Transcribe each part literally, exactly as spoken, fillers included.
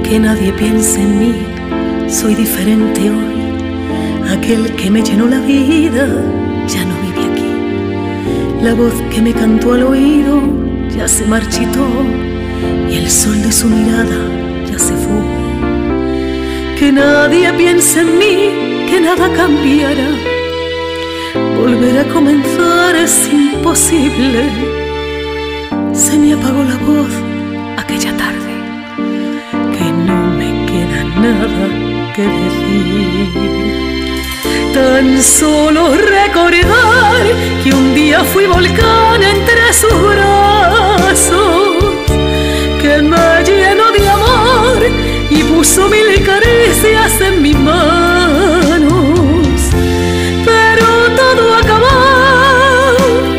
Que nadie piense en mí, soy diferente hoy. Aquel que me llenó la vida ya no vive aquí. La voz que me cantó al oído ya se marchitó y el sol de su mirada ya se fue. Que nadie piense en mí, que nada cambiará. Volver a comenzar es imposible. Se me apagó la voz aquella tarde, que no me queda nada que decir. Tan solo recordar que un día fui volcán entre sus brazos, que me llenó de amor y puso mil caricias en mis manos. Pero todo acabó,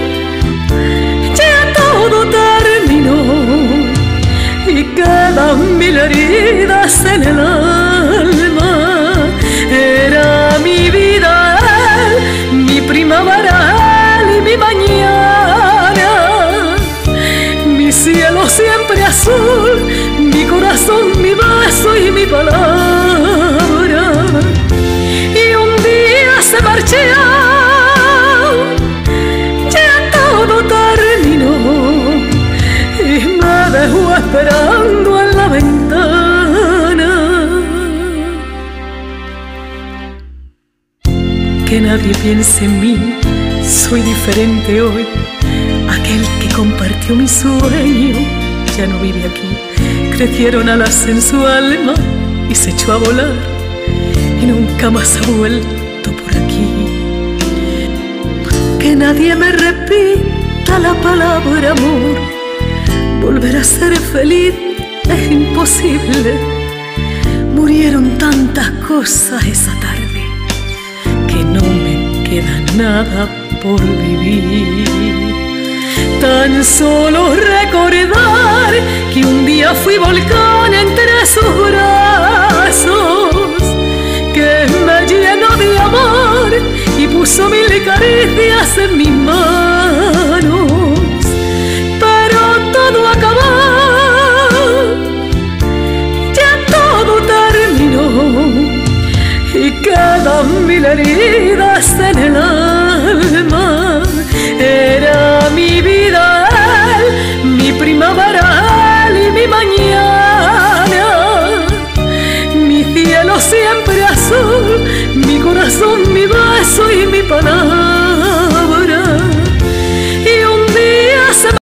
ya todo terminó y quedan mil heridas en el alma. Era mi vida él, mi primavera él y mi mañana, mi cielo siempre azul, mi corazón, mi beso y mi palabra. Y un día se marchó, ya todo terminó y me dejó esperando en la ventana. Que nadie piense en mí, soy diferente hoy. Aquel que compartió mi sueño ya no vive aquí. Crecieron alas en su alma y se echó a volar y nunca más ha vuelto por aquí. Que nadie me repita la palabra amor. Volver a ser feliz es imposible. Murieron tantas cosas esa tarde que no me queda nada por vivir. Tan solo recordar que un día fui volcán entre sus brazos, que me llenó de amor y puso mil caricias en mis manos. Pero todo acabó, ya todo terminó y quedan mil heridas en el alma. Era mi vida él, mi primavera él y mi mañana, mi cielo siempre azul, mi corazón, mi beso y mi palabra.